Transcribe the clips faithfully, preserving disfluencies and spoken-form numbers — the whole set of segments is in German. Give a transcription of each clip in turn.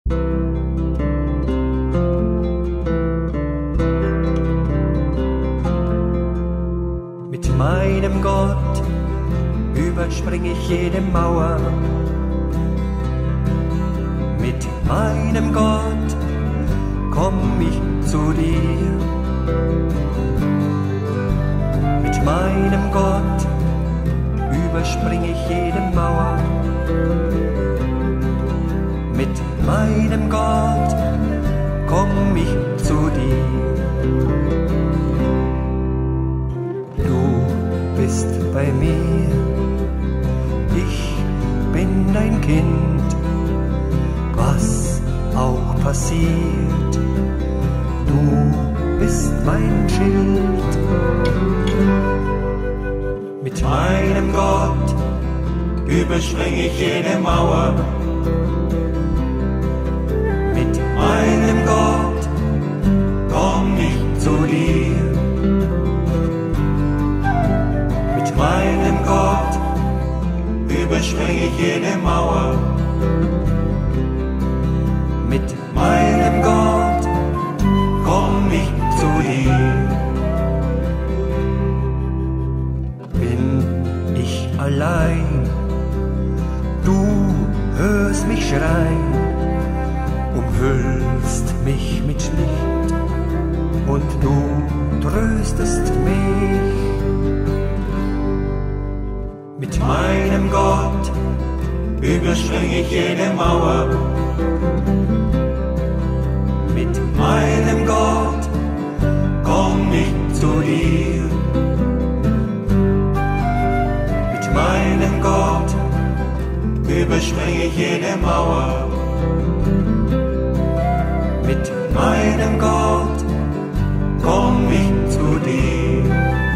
Mit meinem Gott überspring ich jede Mauer. Mit meinem Gott komm ich zu dir. Mit meinem Gott überspring ich jede Mauer. Mit meinem Gott komm ich zu dir. Du bist bei mir, ich bin dein Kind, was auch passiert, du bist mein Schild. Mit meinem Gott überspring ich jede Mauer. Mit meinem Gott komm ich zu dir. Mit meinem Gott überspring ich jede Mauer. Mit meinem Gott komm ich zu dir. Bin ich allein, du hörst mich schreien, umhüllst mich mit Licht und du tröstest mich. Mit meinem Gott überspring ich jede Mauer. Mit meinem Gott komm ich zu dir. Mit meinem Gott überspring ich jede Mauer. Mit meinem Gott komm ich zu dir.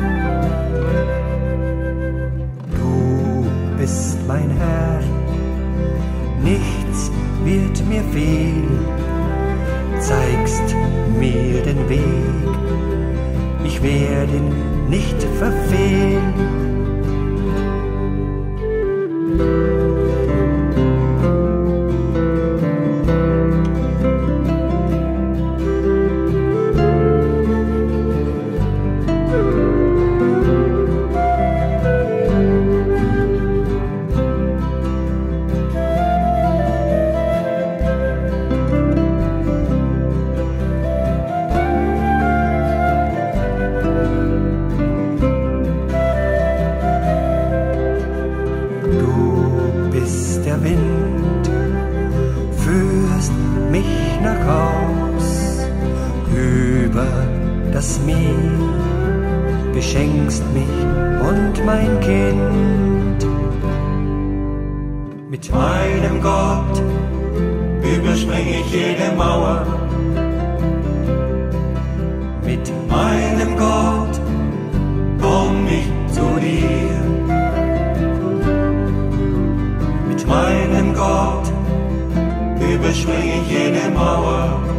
Du bist mein Herr, nichts wird mir fehlen. Zeigst mir den Weg, ich werde ihn nicht verfehlen. Der Wind führst mich nach Haus über das Meer, beschenkst mich und mein Kind. Mit meinem Gott überspring ich jede Mauer. Mit meinem Gott komm ich zu dir. Mit meinem Gott überspring ich jede Mauer.